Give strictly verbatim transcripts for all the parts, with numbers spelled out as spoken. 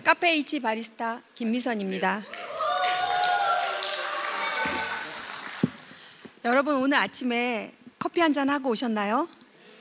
카페 H 바리스타 김미선입니다. 여러분, 오늘 아침에 커피 한잔 하고 오셨나요?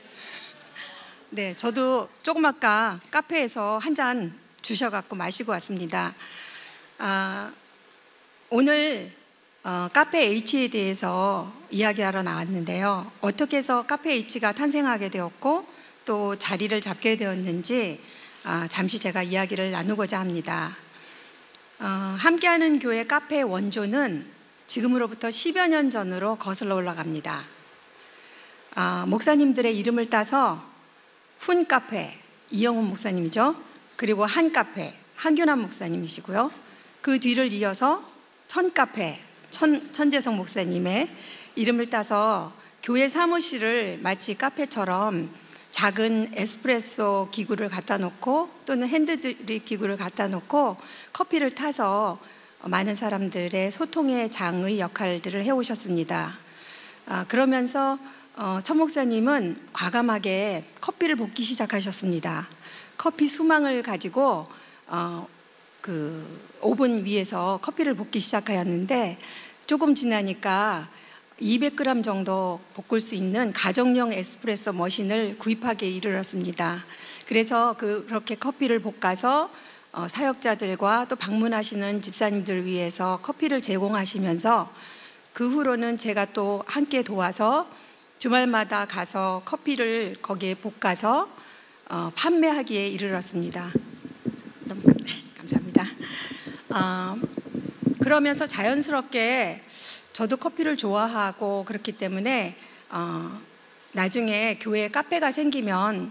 네, 저도 조금 아까 카페에서 한 잔 주셔갖고 마시고 왔습니다. 아, 오늘 어, 카페 H에 대해서 이야기하러 나왔는데요. 어떻게 해서 카페 H가 탄생하게 되었고 또 자리를 잡게 되었는지 아, 잠시 제가 이야기를 나누고자 합니다. 어, 함께하는 교회 카페의 원조는 지금으로부터 십여 년 전으로 거슬러 올라갑니다. 아, 목사님들의 이름을 따서 훈 카페, 이영훈 목사님이죠. 그리고 한 카페, 한균환 목사님이시고요. 그 뒤를 이어서 천 카페, 천, 천재성 목사님의 이름을 따서 교회 사무실을 마치 카페처럼 작은 에스프레소 기구를 갖다 놓고 또는 핸드드립 기구를 갖다 놓고 커피를 타서 많은 사람들의 소통의 장의 역할들을 해오셨습니다. 아, 그러면서 어, 천 목사님은 과감하게 커피를 볶기 시작하셨습니다. 커피 수망을 가지고 어, 그 오븐 위에서 커피를 볶기 시작하였는데 조금 지나니까 이백 그램 정도 볶을 수 있는 가정용 에스프레소 머신을 구입하기에 이르렀습니다. 그래서 그, 그렇게 커피를 볶아서 어, 사역자들과 또 방문하시는 집사님들 위해서 커피를 제공하시면서 그 후로는 제가 또 함께 도와서 주말마다 가서 커피를 거기에 볶아서 어, 판매하기에 이르렀습니다. 너무, 네, 감사합니다. 어, 그러면서 자연스럽게 저도 커피를 좋아하고 그렇기 때문에 어, 나중에 교회에 카페가 생기면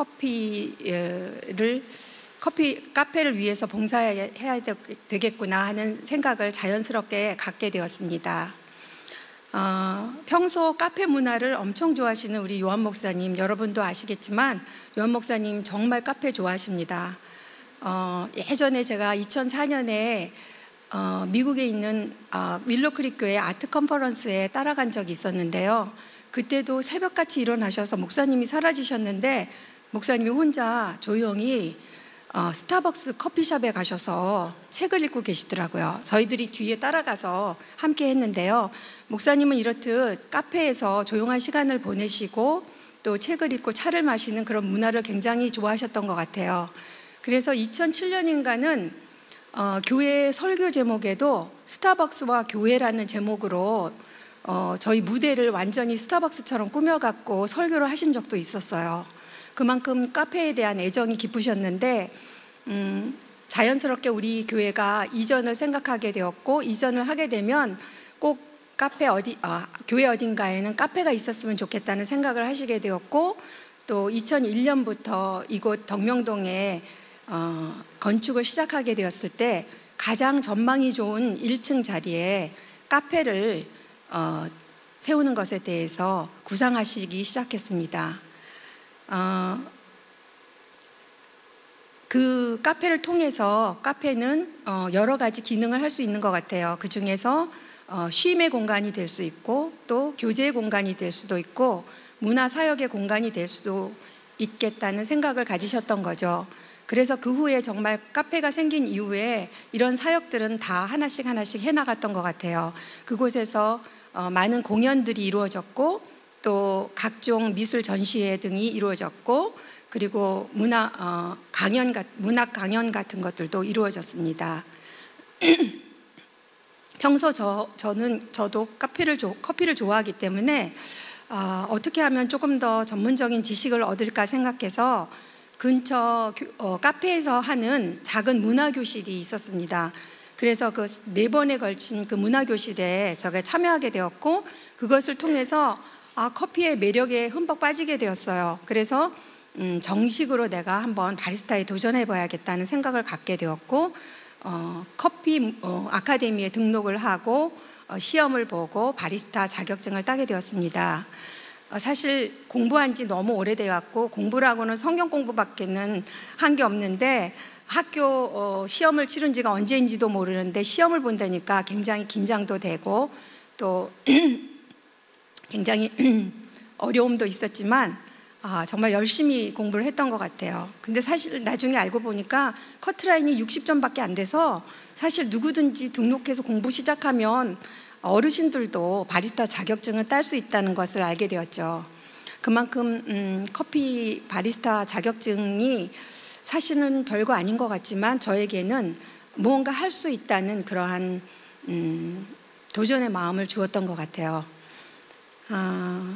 커피를 커피 카페를 위해서 봉사해야 되겠구나 하는 생각을 자연스럽게 갖게 되었습니다. 어, 평소 카페 문화를 엄청 좋아하시는 우리 요한 목사님, 여러분도 아시겠지만 요한 목사님 정말 카페 좋아하십니다. 어, 예전에 제가 이천사 년에 어, 미국에 있는 어, 윌로크릭 교회 아트 컨퍼런스에 따라간 적이 있었는데요. 그때도 새벽같이 일어나셔서 목사님이 사라지셨는데 목사님이 혼자 조용히 어, 스타벅스 커피숍에 가셔서 책을 읽고 계시더라고요. 저희들이 뒤에 따라가서 함께 했는데요. 목사님은 이렇듯 카페에서 조용한 시간을 보내시고 또 책을 읽고 차를 마시는 그런 문화를 굉장히 좋아하셨던 것 같아요. 그래서 이천칠 년인가는 어, 교회 설교 제목에도 스타벅스와 교회라는 제목으로 어, 저희 무대를 완전히 스타벅스처럼 꾸며갖고 설교를 하신 적도 있었어요. 그만큼 카페에 대한 애정이 깊으셨는데 음, 자연스럽게 우리 교회가 이전을 생각하게 되었고 이전을 하게 되면 꼭 카페 어디, 아, 교회 어딘가에는 카페가 있었으면 좋겠다는 생각을 하시게 되었고 또 이천일 년부터 이곳 덕명동에 어, 건축을 시작하게 되었을 때 가장 전망이 좋은 일 층 자리에 카페를 어, 세우는 것에 대해서 구상하시기 시작했습니다. 어, 그 카페를 통해서 카페는 어, 여러 가지 기능을 할 수 있는 것 같아요. 그 중에서 어, 쉼의 공간이 될 수 있고 또 교제의 공간이 될 수도 있고 문화사역의 공간이 될 수도 있겠다는 생각을 가지셨던 거죠. 그래서 그 후에 정말 카페가 생긴 이후에 이런 사역들은 다 하나씩 하나씩 해나갔던 것 같아요. 그곳에서 어, 많은 공연들이 이루어졌고 또 각종 미술 전시회 등이 이루어졌고 그리고 문화 어, 강연, 문학 강연 같은 것들도 이루어졌습니다. 평소 저, 저는 저도 카페를 조, 커피를 좋아하기 때문에 어, 어떻게 하면 조금 더 전문적인 지식을 얻을까 생각해서 근처 어, 카페에서 하는 작은 문화교실이 있었습니다. 그래서 그 네 번에 걸친 그 문화교실에 제가 참여하게 되었고 그것을 통해서 아, 커피의 매력에 흠뻑 빠지게 되었어요. 그래서 음, 정식으로 내가 한번 바리스타에 도전해 봐야겠다는 생각을 갖게 되었고 어, 커피 어, 아카데미에 등록을 하고 어, 시험을 보고 바리스타 자격증을 따게 되었습니다. 사실 공부한 지 너무 오래되었고 공부라고는 성경 공부밖에는 한 게 없는데 학교 시험을 치른 지가 언제인지도 모르는데 시험을 본다니까 굉장히 긴장도 되고 또 굉장히 어려움도 있었지만 아, 정말 열심히 공부를 했던 것 같아요. 근데 사실 나중에 알고 보니까 커트라인이 육십 점밖에 안 돼서 사실 누구든지 등록해서 공부 시작하면 어르신들도 바리스타 자격증을 딸 수 있다는 것을 알게 되었죠. 그만큼 음, 커피 바리스타 자격증이 사실은 별거 아닌 것 같지만 저에게는 무언가 할 수 있다는 그러한 음, 도전의 마음을 주었던 것 같아요. 아,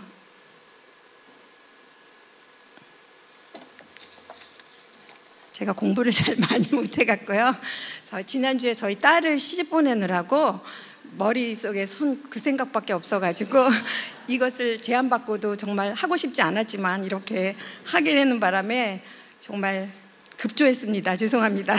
제가 공부를 잘 많이 못해갖고요. 저 지난주에 저희 딸을 시집 보내느라고 머릿속에 손 그 생각밖에 없어가지고 이것을 제안받고도 정말 하고 싶지 않았지만 이렇게 하게 되는 바람에 정말 급조했습니다. 죄송합니다.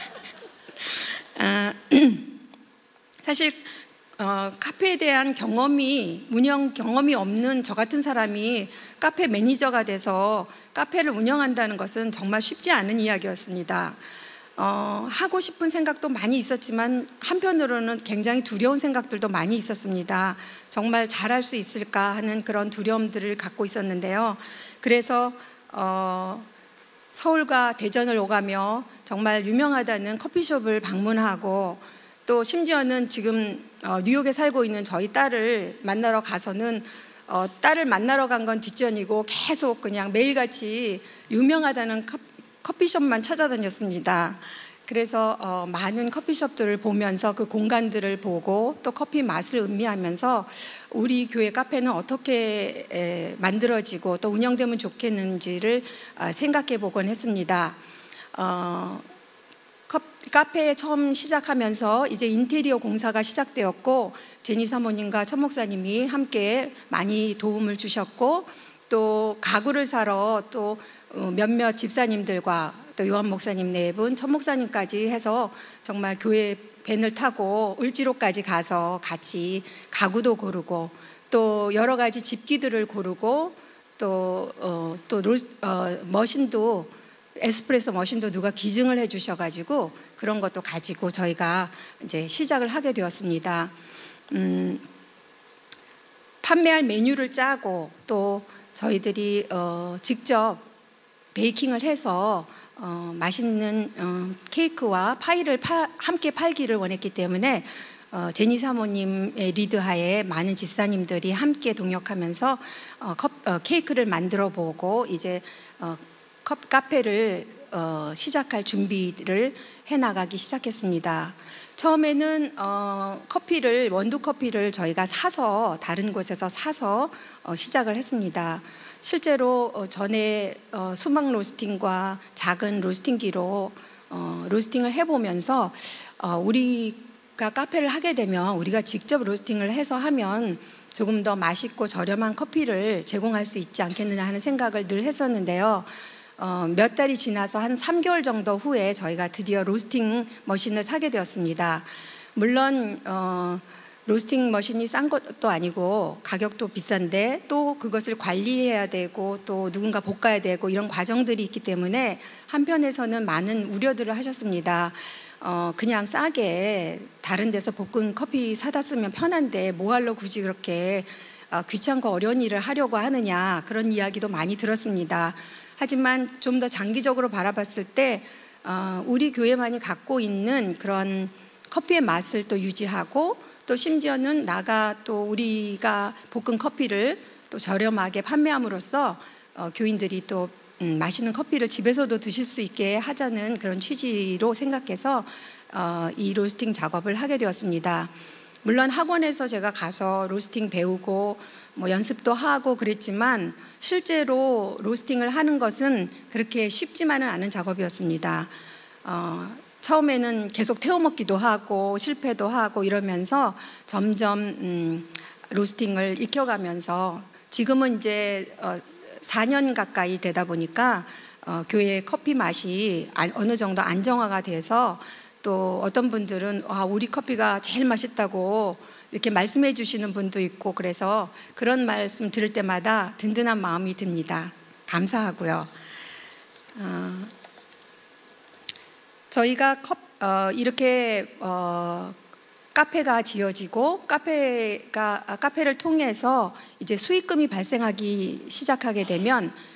아, 사실 어, 카페에 대한 경험이 운영 경험이 없는 저 같은 사람이 카페 매니저가 돼서 카페를 운영한다는 것은 정말 쉽지 않은 이야기였습니다. 어, 하고 싶은 생각도 많이 있었지만 한편으로는 굉장히 두려운 생각들도 많이 있었습니다. 정말 잘할 수 있을까 하는 그런 두려움들을 갖고 있었는데요. 그래서 어, 서울과 대전을 오가며 정말 유명하다는 커피숍을 방문하고 또 심지어는 지금 어, 뉴욕에 살고 있는 저희 딸을 만나러 가서는 어, 딸을 만나러 간 건 뒷전이고 계속 그냥 매일같이 유명하다는 커, 커피숍만 찾아다녔습니다. 그래서 어, 많은 커피숍들을 보면서 그 공간들을 보고 또 커피 맛을 음미하면서 우리 교회 카페는 어떻게 에, 만들어지고 또 운영되면 좋겠는지를 어, 생각해 보곤 했습니다. 어, 카페에 처음 시작하면서 이제 인테리어 공사가 시작되었고 제니 사모님과 천 목사님이 함께 많이 도움을 주셨고 또 가구를 사러 또 몇몇 집사님들과 또 요한 목사님 네 분, 천 목사님까지 해서 정말 교회 밴을 타고 을지로까지 가서 같이 가구도 고르고 또 여러 가지 집기들을 고르고 또, 어, 또 로, 어, 머신도 에스프레소 머신도 누가 기증을 해주셔가지고 그런 것도 가지고 저희가 이제 시작을 하게 되었습니다. 음, 판매할 메뉴를 짜고 또 저희들이 어, 직접 베이킹을 해서 어, 맛있는 어, 케이크와 파이를 파, 함께 팔기를 원했기 때문에 어, 제니 사모님의 리드하에 많은 집사님들이 함께 동역하면서 어, 컵, 어, 케이크를 만들어 보고 이제 어, 컵 카페를 어, 시작할 준비를 해나가기 시작했습니다. 처음에는 어, 커피를 원두 커피를 저희가 사서 다른 곳에서 사서 어, 시작을 했습니다. 실제로 어, 전에 어, 수막 로스팅과 작은 로스팅기로 어, 로스팅을 해보면서 어, 우리가 카페를 하게 되면 우리가 직접 로스팅을 해서 하면 조금 더 맛있고 저렴한 커피를 제공할 수 있지 않겠느냐 하는 생각을 늘 했었는데요. 어, 몇 달이 지나서 한 삼 개월 정도 후에 저희가 드디어 로스팅 머신을 사게 되었습니다. 물론 어, 로스팅 머신이 싼 것도 아니고 가격도 비싼데 또 그것을 관리해야 되고 또 누군가 볶아야 되고 이런 과정들이 있기 때문에 한편에서는 많은 우려들을 하셨습니다. 어, 그냥 싸게 다른 데서 볶은 커피 사다 쓰면 편한데 뭐하러 굳이 그렇게 어, 귀찮고 어려운 일을 하려고 하느냐 그런 이야기도 많이 들었습니다. 하지만 좀 더 장기적으로 바라봤을 때 어, 우리 교회만이 갖고 있는 그런 커피의 맛을 또 유지하고 또 심지어는 나가 또 우리가 볶은 커피를 또 저렴하게 판매함으로써 어, 교인들이 또 음, 맛있는 커피를 집에서도 드실 수 있게 하자는 그런 취지로 생각해서 어, 이 로스팅 작업을 하게 되었습니다. 물론 학원에서 제가 가서 로스팅 배우고 뭐 연습도 하고 그랬지만 실제로 로스팅을 하는 것은 그렇게 쉽지만은 않은 작업이었습니다. 어, 처음에는 계속 태워먹기도 하고 실패도 하고 이러면서 점점 음, 로스팅을 익혀가면서 지금은 이제 어, 사 년 가까이 되다 보니까 어, 교회 커피 맛이 어느 정도 안정화가 돼서 또 어떤 분들은 와, 우리 커피가 제일 맛있다고 이렇게 말씀해 주시는 분도 있고 그래서 그런 말씀 들을 때마다 든든한 마음이 듭니다. 감사하고요. 어, 저희가 컵, 어, 이렇게 어, 카페가 지어지고 카페가 아, 카페를 통해서 이제 수익금이 발생하기 시작하게 되면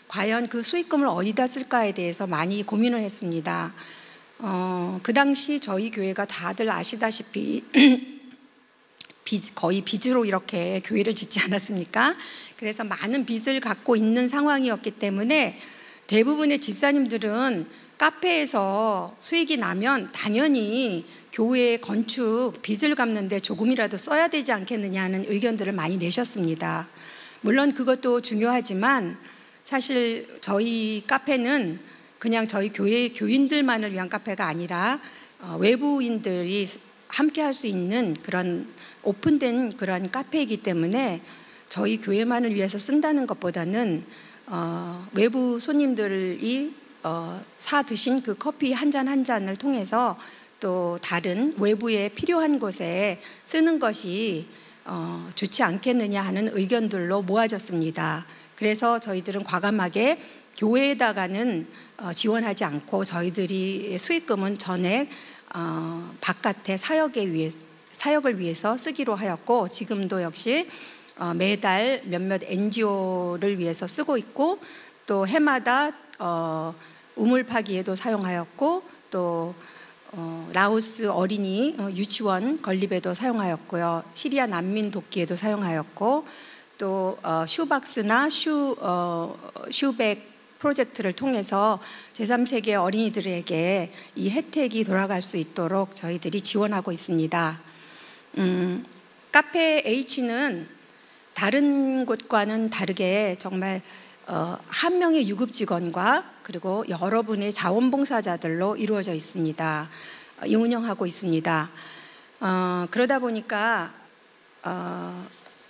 과연 그 수익금을 어디다 쓸까에 대해서 많이 고민을 했습니다. 어, 그 당시 저희 교회가 다들 아시다시피 빚, 거의 빚으로 이렇게 교회를 짓지 않았습니까? 그래서 많은 빚을 갖고 있는 상황이었기 때문에 대부분의 집사님들은 카페에서 수익이 나면 당연히 교회 건축 빚을 갚는데 조금이라도 써야 되지 않겠느냐는 의견들을 많이 내셨습니다. 물론 그것도 중요하지만 사실 저희 카페는 그냥 저희 교회 교인들만을 위한 카페가 아니라 외부인들이 함께 할 수 있는 그런 오픈된 그런 카페이기 때문에 저희 교회만을 위해서 쓴다는 것보다는 어, 외부 손님들이 어, 사 드신 그 커피 한 잔 한 잔을 통해서 또 다른 외부에 필요한 곳에 쓰는 것이 어, 좋지 않겠느냐 하는 의견들로 모아졌습니다. 그래서 저희들은 과감하게 교회에다가는 어, 지원하지 않고 저희들이 수익금은 전액 어, 바깥에 사역에 위해, 사역을 위해서 쓰기로 하였고 지금도 역시 어, 매달 몇몇 엔지오를 위해서 쓰고 있고 또 해마다 어, 우물 파기에도 사용하였고 또 어, 라오스 어린이 어, 유치원 건립에도 사용하였고요. 시리아 난민 돕기에도 사용하였고 또 어, 슈박스나 슈, 어, 슈백 프로젝트를 통해서 제삼 세계 어린이들에게 이 혜택이 돌아갈 수 있도록 저희들이 지원하고 있습니다. 음, 카페 H는 다른 곳과는 다르게 정말 어, 한 명의 유급 직원과 그리고 여러분의 자원봉사자들로 이루어져 있습니다. 어, 운영하고 있습니다. 어, 그러다 보니까 어,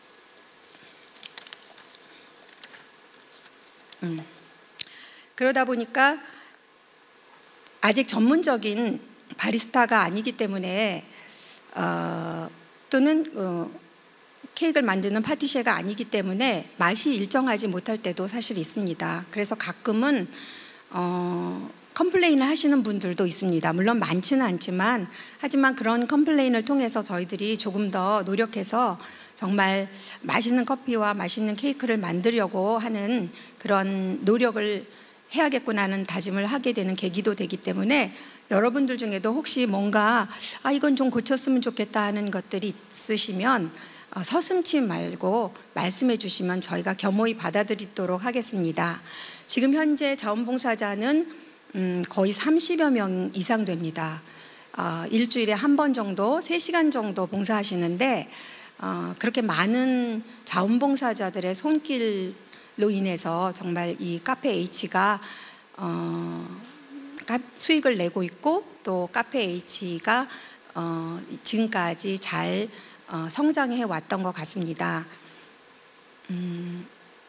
음, 그러다 보니까 아직 전문적인 바리스타가 아니기 때문에 어, 또는 어, 케이크를 만드는 파티셰가 아니기 때문에 맛이 일정하지 못할 때도 사실 있습니다. 그래서 가끔은 어, 컴플레인을 하시는 분들도 있습니다. 물론 많지는 않지만 하지만 그런 컴플레인을 통해서 저희들이 조금 더 노력해서 정말 맛있는 커피와 맛있는 케이크를 만들려고 하는 그런 노력을 해야겠구나 하는 다짐을 하게 되는 계기도 되기 때문에 여러분들 중에도 혹시 뭔가 아 이건 좀 고쳤으면 좋겠다 하는 것들이 있으시면 어, 서슴지 말고 말씀해 주시면 저희가 겸허히 받아들이도록 하겠습니다. 지금 현재 자원봉사자는 음, 거의 삼십여 명 이상 됩니다. 어, 일주일에 한 번 정도 세 시간 정도 봉사하시는데 어, 그렇게 많은 자원봉사자들의 손길로 인해서 정말 이 카페 H가 어, 수익을 내고 있고 또 카페 H가 어, 지금까지 잘 어, 성장해 왔던 것 같습니다. 음,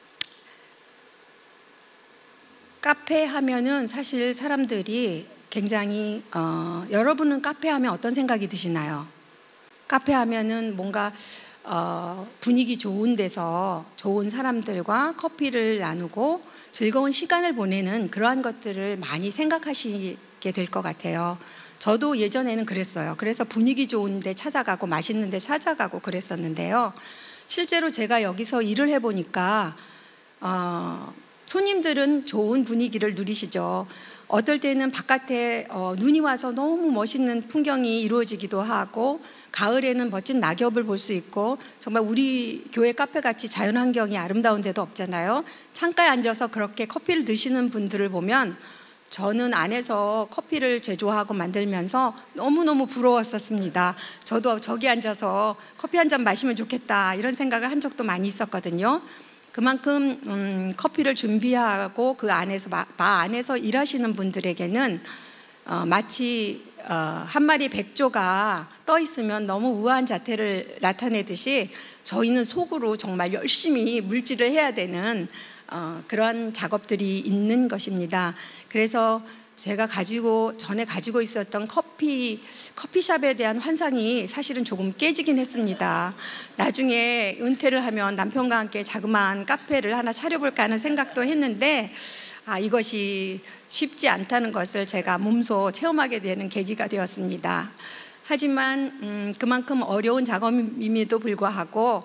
카페 하면은 사실 사람들이 굉장히 어, 여러분은 카페 하면 어떤 생각이 드시나요? 카페 하면은 뭔가 어, 분위기 좋은 데서 좋은 사람들과 커피를 나누고 즐거운 시간을 보내는 그러한 것들을 많이 생각하시게 될 것 같아요. 저도 예전에는 그랬어요. 그래서 분위기 좋은 데 찾아가고 맛있는 데 찾아가고 그랬었는데요. 실제로 제가 여기서 일을 해보니까 어, 손님들은 좋은 분위기를 누리시죠. 어떨 때는 바깥에 어, 눈이 와서 너무 멋있는 풍경이 이루어지기도 하고 가을에는 멋진 낙엽을 볼 수 있고 정말 우리 교회 카페같이 자연환경이 아름다운 데도 없잖아요. 창가에 앉아서 그렇게 커피를 드시는 분들을 보면 저는 안에서 커피를 제조하고 만들면서 너무너무 부러웠었습니다. 저도 저기 앉아서 커피 한 잔 마시면 좋겠다 이런 생각을 한 적도 많이 있었거든요. 그만큼 음, 커피를 준비하고 그 안에서 바, 바 안에서 일하시는 분들에게는 어, 마치 어, 한 마리 백조가 떠 있으면 너무 우아한 자태를 나타내듯이 저희는 속으로 정말 열심히 물질을 해야 되는 어, 그런 작업들이 있는 것입니다. 그래서 제가 가지고 전에 가지고 있었던 커피 커피숍에 대한 환상이 사실은 조금 깨지긴 했습니다. 나중에 은퇴를 하면 남편과 함께 자그마한 카페를 하나 차려볼까 하는 생각도 했는데 아, 이것이 쉽지 않다는 것을 제가 몸소 체험하게 되는 계기가 되었습니다. 하지만 음, 그만큼 어려운 작업임에도 불구하고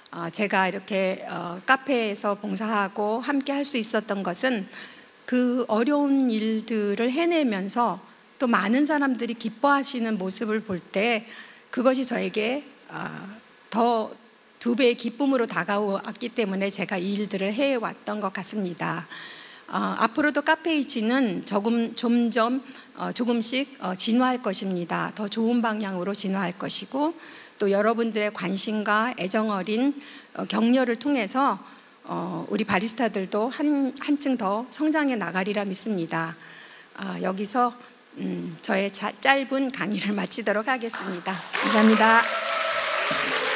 어, 제가 이렇게 어, 카페에서 봉사하고 함께 할 수 있었던 것은 그 어려운 일들을 해내면서 또 많은 사람들이 기뻐하시는 모습을 볼 때 그것이 저에게 어, 더 두 배의 기쁨으로 다가왔기 때문에 제가 이 일들을 해왔던 것 같습니다. 어, 앞으로도 카페이지는 조금 점점 어, 조금씩 어, 진화할 것입니다. 더 좋은 방향으로 진화할 것이고 또 여러분들의 관심과 애정 어린 어, 격려를 통해서 어, 우리 바리스타들도 한, 한층 더 성장해 나가리라 믿습니다. 어, 여기서 음, 저의 자, 짧은 강의를 마치도록 하겠습니다. 감사합니다.